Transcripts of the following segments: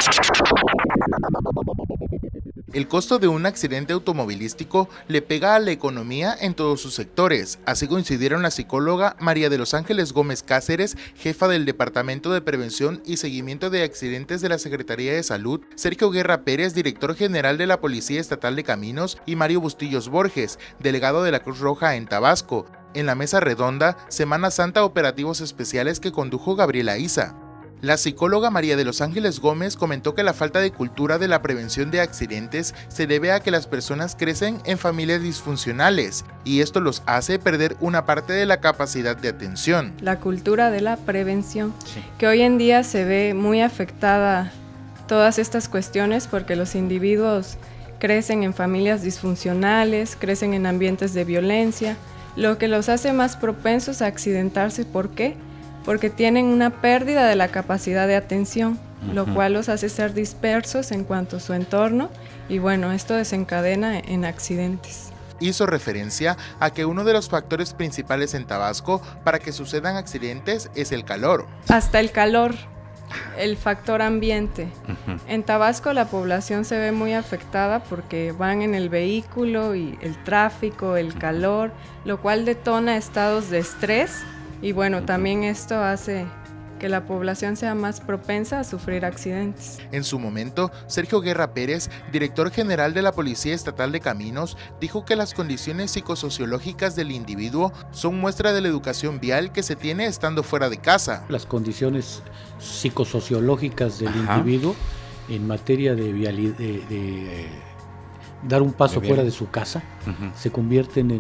El costo de un accidente automovilístico le pega a la economía en todos sus sectores. Así coincidieron la psicóloga María de los Ángeles Gómez Cáceres, jefa del Departamento de Prevención y Seguimiento de Accidentes de la Secretaría de Salud, Sergio Guerra Pérez, director general de la Policía Estatal de Caminos, y Mario Bustillos Borges, delegado de la Cruz Roja en Tabasco, en la mesa redonda Semana Santa Operativos Especiales que condujo Gabriela Isa. La psicóloga María de los Ángeles Gómez comentó que la falta de cultura de la prevención de accidentes se debe a que las personas crecen en familias disfuncionales y esto los hace perder una parte de la capacidad de atención. La cultura de la prevención, que hoy en día se ve muy afectada todas estas cuestiones porque los individuos crecen en familias disfuncionales, crecen en ambientes de violencia, lo que los hace más propensos a accidentarse. ¿Por qué? Porque tienen una pérdida de la capacidad de atención, lo cual los hace ser dispersos en cuanto a su entorno y bueno, esto desencadena en accidentes. Hizo referencia a que uno de los factores principales en Tabasco para que sucedan accidentes es el calor. Hasta el calor, el factor ambiente. En Tabasco la población se ve muy afectada porque van en el vehículo y el tráfico, el calor, lo cual detona estados de estrés. Y bueno, también esto hace que la población sea más propensa a sufrir accidentes. En su momento, Sergio Guerra Pérez, director general de la Policía Estatal de Caminos, dijo que las condiciones psicosociológicas del individuo son muestra de la educación vial que se tiene estando fuera de casa. Las condiciones psicosociológicas del individuo en materia de vialidad, de dar un paso fuera de su casa, se convierten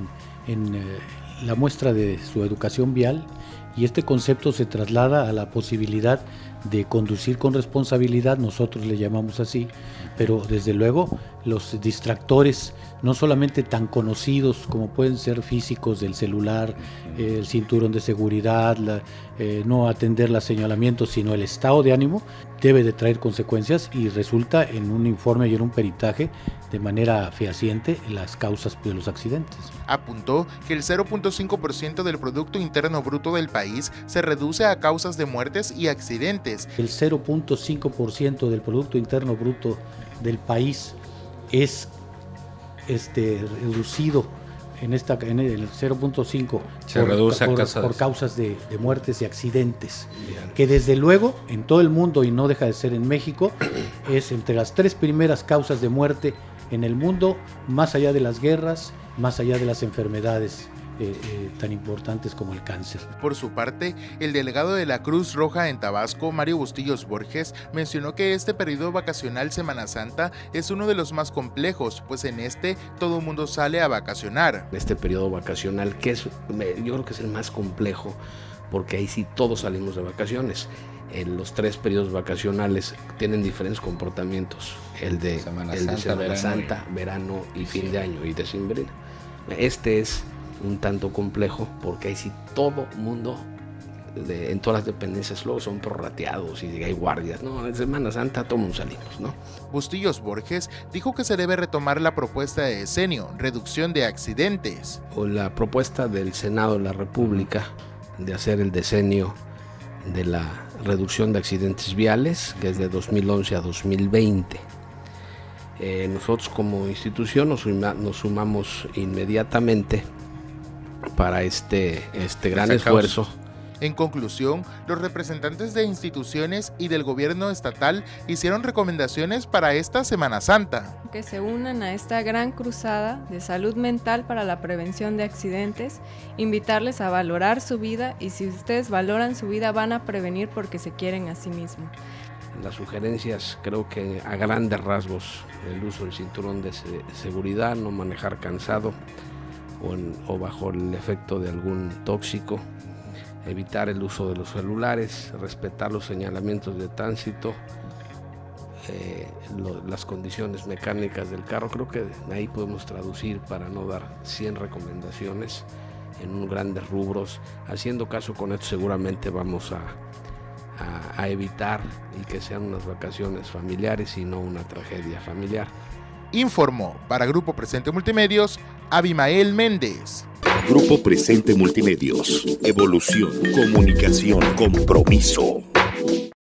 en la muestra de su educación vial, y este concepto se traslada a la posibilidad de conducir con responsabilidad, nosotros le llamamos así, pero desde luego los distractores, no solamente tan conocidos como pueden ser físicos del celular, el cinturón de seguridad, no atender los señalamientos, sino el estado de ánimo, debe de traer consecuencias y resulta en un informe y en un peritaje de manera fehaciente las causas de los accidentes. Apuntó que el 0.5% del Producto Interno Bruto del país se reduce a causas de muertes y accidentes. El 0.5% del Producto Interno Bruto del país es reducido en el 0.5 por causas de muertes y accidentes, que desde luego en todo el mundo, y no deja de ser en México, es entre las 3 primeras causas de muerte en el mundo, más allá de las guerras, más allá de las enfermedades tan importantes como el cáncer. Por su parte, el delegado de la Cruz Roja en Tabasco, Mario Bustillos Borges, mencionó que este periodo vacacional Semana Santa es uno de los más complejos, pues en todo el mundo sale a vacacionar. Este periodo vacacional, yo creo que es el más complejo, porque ahí sí todos salimos de vacaciones. Los 3 periodos vacacionales tienen diferentes comportamientos, el de Semana Santa, verano y fin de año y decembrina. Este es un tanto complejo porque ahí sí todo mundo en todas las dependencias luego son prorrateados y hay guardias, ¿no? En Semana Santa todo mundo salimos, ¿no? Bustillos Borges dijo que se debe retomar la propuesta de decenio, reducción de accidentes. O la propuesta del Senado de la República de hacer el decenio de la reducción de accidentes viales, que es de 2011 a 2020. Nosotros como institución nos sumamos inmediatamente para este gran esfuerzo. En conclusión, los representantes de instituciones y del gobierno estatal hicieron recomendaciones para esta Semana Santa. Que se unan a esta gran cruzada de salud mental para la prevención de accidentes, invitarles a valorar su vida, y si ustedes valoran su vida van a prevenir porque se quieren a sí mismos. Las sugerencias, creo que a grandes rasgos, el uso del cinturón de seguridad, no manejar cansado o bajo el efecto de algún tóxico, evitar el uso de los celulares, respetar los señalamientos de tránsito, las condiciones mecánicas del carro. Creo que ahí podemos traducir, para no dar 100 recomendaciones en grandes rubros. Haciendo caso con esto seguramente vamos a evitar y que sean unas vacaciones familiares y no una tragedia familiar. Informó para Grupo Presente Multimedios, Abimael Méndez. Grupo Presente Multimedios. Evolución, comunicación, compromiso.